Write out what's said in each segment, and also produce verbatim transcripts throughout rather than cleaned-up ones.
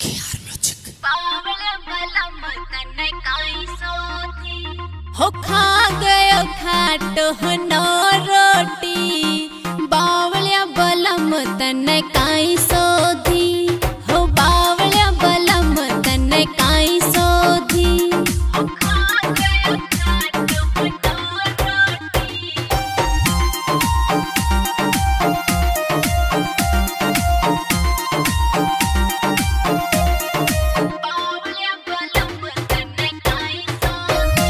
हो खा गयो खाटो नो रोटी बावलिया बलम तने काई सोधी हो बावलिया बलम तने काई सोधी हो खा गयो खाटो नो रोटी बावलिया बलम तने काई सोधी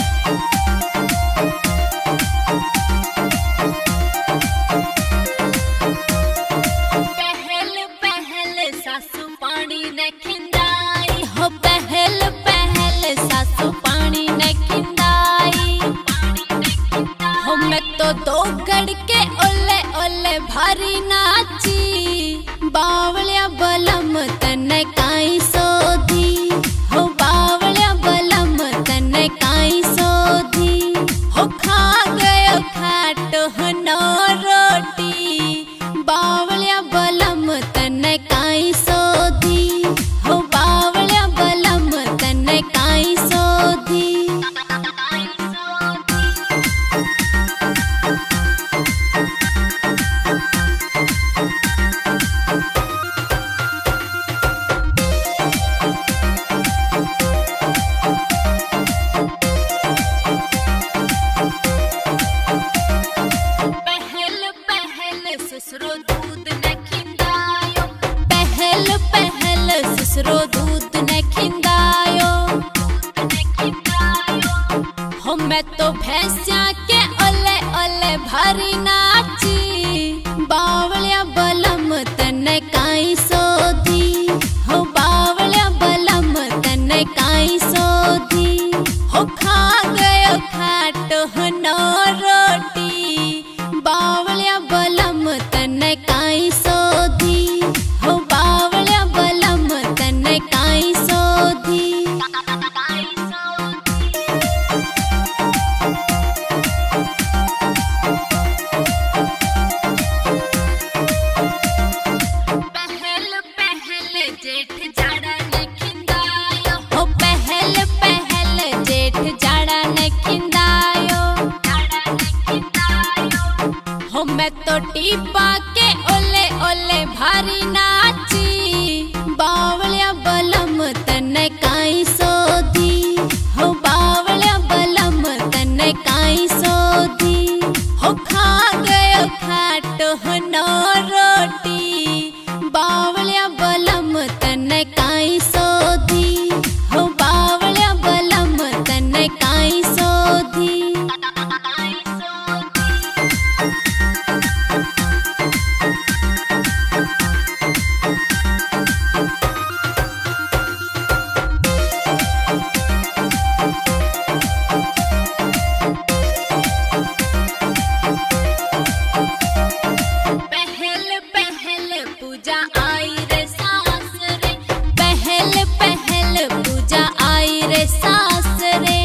सासू पानी ने खिंदाई हो पहल पहल सासू पानी ने खिंदाई हो मैं तो दो गड़ के ओले ओले भारी नाची बावलिया बलम तने काई सोधी हो बावलिया बलम तने काई सोधी हो खा गयो खाटो नो रोटी बावलिया बलम तने काई सोधी हो बावलिया बलम तने काई सोधी पहल पहल ससुरो दूध ने खिंदायो पहल पहल ससुरो दूध ने खिंदायो हो मैं तो भैंसिया के ओले ओले भारी नाची बावलिया बलम तने काई सोधी हो बावलिया बलम तने काई सोधी हो खा गयो खाटो नो रोटी बावलिया बलम तने काई सोधी हो बावलिया बलम तने काई सोधी पहल पहल जेठ जाड़ा ने खिंदायो हो पहल पहल जेठ जाड़ा ने खिंदायो हो मैं तो टीपा के ओले ओले भारी नाची बावलिया बलम तने काई सोधी हो बावलिया बलम तने काई सोधी हो खा गयो खाटो नो रोटी बावलिया बलम तने काई सोधी हो बावलिया बलम तने काई सोधी पहल पहल पूजा आई रे सास रे पहल पहल पूजा आई रे सास रे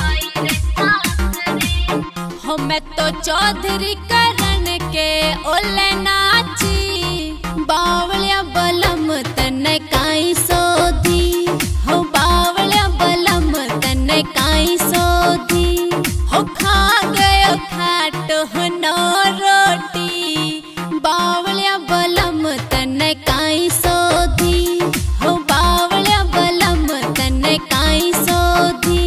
हो मैं तो चौधरी करण के ओले नाची बावलिया बलम तने काई सोधी हो बावलिया बलम तने काई सोधी हो खा गयो खाटो नो रोटी बावलिया बलम तने काई सोधी हो बावलिया बलम तने काई सोधी।